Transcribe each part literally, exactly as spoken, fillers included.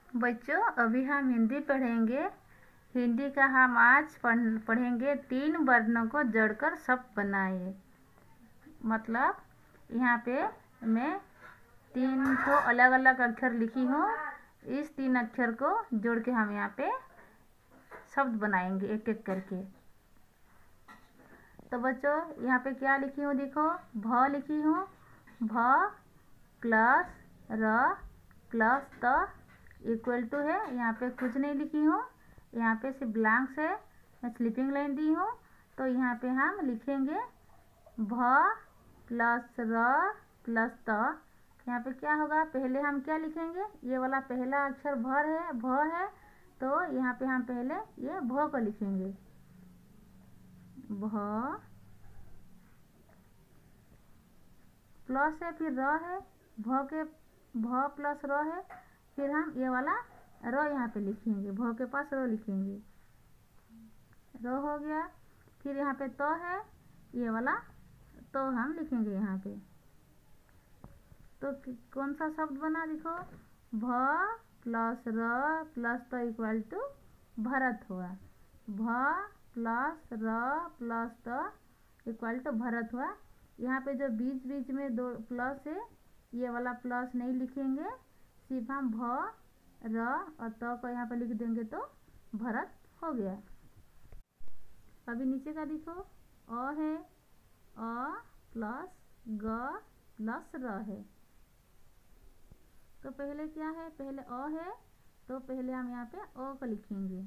बच्चों अभी हम हिंदी पढ़ेंगे। हिंदी का हम आज पढ़ पढ़ेंगे तीन वर्णों को जोड़कर शब्द बनाए। मतलब यहाँ पे मैं तीन को अलग अलग अक्षर लिखी हूँ। इस तीन अक्षर को जोड़ के हम यहाँ पे शब्द बनाएंगे एक एक करके। तो बच्चों यहाँ पे क्या लिखी हूँ, देखो भ लिखी हूँ। भ प्लस र प्लस त इक्वल टू है। यहाँ पे कुछ नहीं लिखी हूँ, यहाँ पे सिर्फ ब्लैंक्स है। मैं स्लीपिंग लाइन दी हूँ। तो यहाँ पे हम लिखेंगे भ प्लस र प्लस त। यहाँ पे क्या होगा, पहले हम क्या लिखेंगे, ये वाला पहला अक्षर भर है, भ है। तो यहाँ पे हम पहले ये भ को लिखेंगे। भ प्लस है, फिर र है, भ के भ प्लस र है, फिर हम ये वाला र यहाँ पे लिखेंगे, भ के पास र लिखेंगे, र हो गया। फिर यहाँ पे तो है, ये वाला तो हम लिखेंगे यहाँ पे। तो कौन सा शब्द बना, देखो भ प्लस र प्लस तो इक्वल टू भरत हुआ। भ प्लस र प्लस तो इक्वल टू भरत हुआ। यहाँ पे जो बीच बीच में दो प्लस है, ये वाला प्लस नहीं लिखेंगे, सिर्फ हम भ र और त को यहाँ पे लिख देंगे तो भरत हो गया। अभी नीचे का देखो अ है, अ प्लस ग प्लस र है। तो पहले क्या है, पहले अ है, तो पहले हम यहाँ पे अ को लिखेंगे।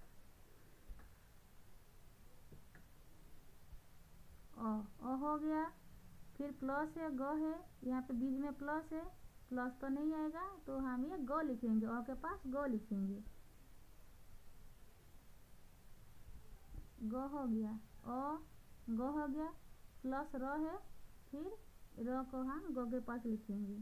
अ अ हो गया। फिर प्लस है, ग है, यहाँ पे बीच में प्लस है, प्लस तो नहीं आएगा, तो हम ये ग लिखेंगे, अ के पास ग लिखेंगे। ग हो गया, अ ग हो गया, प्लस र है, फिर र को हम ग के पास लिखेंगे।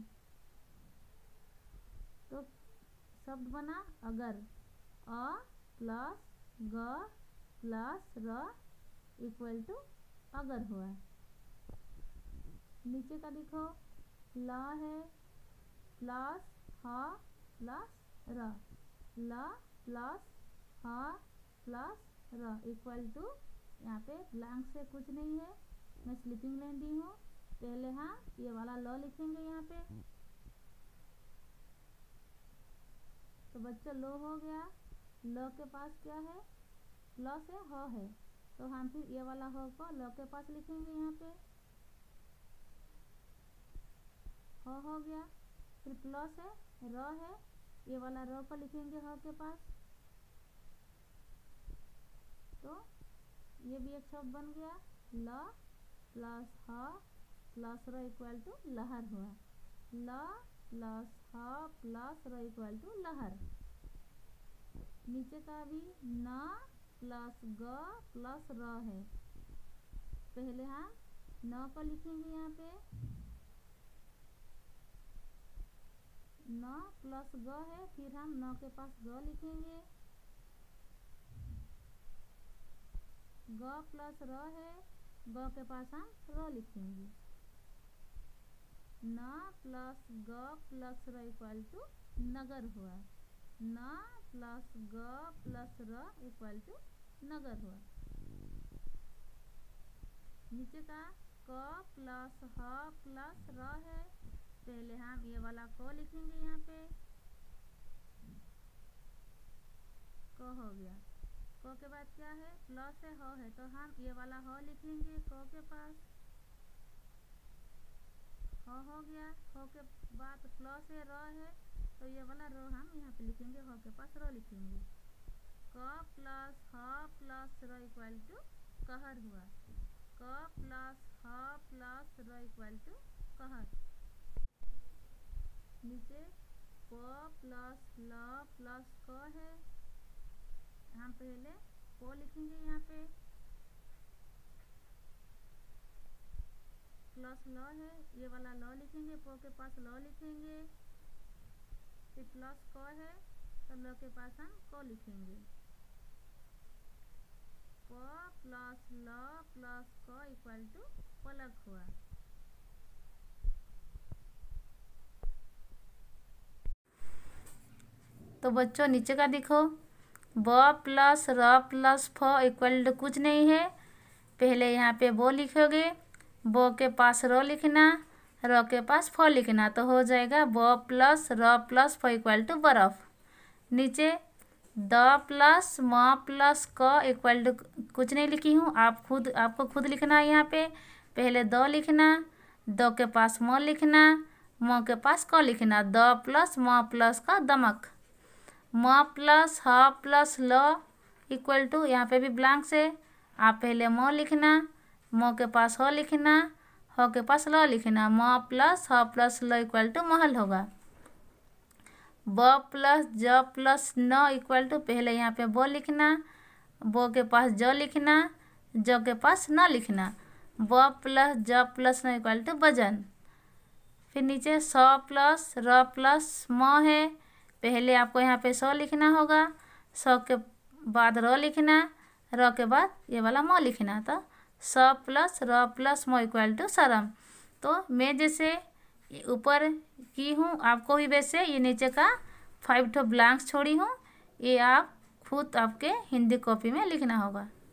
तो शब्द बना अगर, अ प्लस ग प्लस र इक्वल टू अगर हुआ। नीचे का देखो ल है, प्लस ह प्लस र, ल प्लस ह प्लस र इक्वल टू, यहाँ पे ब्लैंक से कुछ नहीं है, मैं स्लीपिंग लाइन दी हूँ। पहले हम ये वाला ल लिखेंगे यहाँ पे। तो बच्चों लो हो गया। ल के पास क्या है, प्लस है, ह है, तो हम फिर ये वाला ह को ल के पास लिखेंगे यहाँ पे। ह हो गया। फिर प्लस है, र है, ये वाला र को लिखेंगे ह के पास। तो ये भी एक शब्द बन गया, ल प्लस ह प्लस र इक्वल टू लहर हुआ। ल प्लस ह प्लस र इक्वल टू लहर। नीचे का भी न प्लस ग प्लस र है। पहले हम न को लिखेंगे यहाँ पे, न प्लस ग है, फिर हम न के पास ग लिखेंगे। ग प्लस र है, ग के पास हम र लिखेंगे। न प्लस ग प्लस र इक्वल टू नगर हुआ। न प्लस ग प्लस र इक्वल टू नगर हुआ। नीचे का क प्लस ह प्लस र है, पहले हम ये वाला क लिखेंगे यहाँ पे। क हो गया। क के बाद क्या है, प्लस है, ह है, तो हम ये वाला ह लिखेंगे क के पास। ह हो गया। ह के बाद प्लस है, र है, तो ये वाला र हम यहाँ पे लिखेंगे, ह के पास र लिखेंगे। क प्लस ह प्लस र इक्वल टू कहर हुआ। क प्लस ह प्लस र इक्वल टू कहर। नीचे प प्लस ल प्लस क है, हम पहले प लिखेंगे यहाँ पे। प्लस ल है, ये वाला ल लिखेंगे, प के पास ल लिखेंगे। फिर प्लस क है, तो ल के पास हम क लिखेंगे। प प्लस ल प्लस क इक्वल टू पलक हुआ। तो बच्चों नीचे का देखो, ब प्लस र प्लस फ इक्वल टू कुछ नहीं है। पहले यहाँ पे वो लिखोगे, ब के पास र लिखना, र के पास फ लिखना, तो हो जाएगा ब प्लस र प्लस फ इक्वल टू बर्फ। नीचे द प्लस म प्लस क इक्वल टू कुछ नहीं लिखी हूँ, आप खुद आपको खुद लिखना है। यहाँ पे पहले द लिखना, द के पास म लिखना, म के पास क लिखना, द प्लस म प्लस का दमक। म प्लस ह प्लस ल इक्वल टू, यहाँ पे भी ब्लैंक से आप पहले म लिखना, म के पास ह लिखना, ह के पास ल लिखना, म प्लस ह प्लस ल इक्वल टू महल होगा। ब प्लस ज प्लस न इक्वल टू, पहले यहाँ पे ब लिखना, ब के पास ज लिखना, ज के पास न लिखना, ब प्लस ज प्लस न इक्वल टू वजन। फिर नीचे स प्लस र प्लस म है, पहले आपको यहाँ पे स लिखना होगा, स के बाद र लिखना, र के बाद ये वाला म लिखना, तो स प्लस र प्लस म इक्वल टू सरम। तो मैं जैसे ऊपर की हूँ, आपको भी वैसे ये नीचे का फाइव ठो ब्लैंक्स छोड़ी हूँ, ये आप खुद आपके हिंदी कॉपी में लिखना होगा।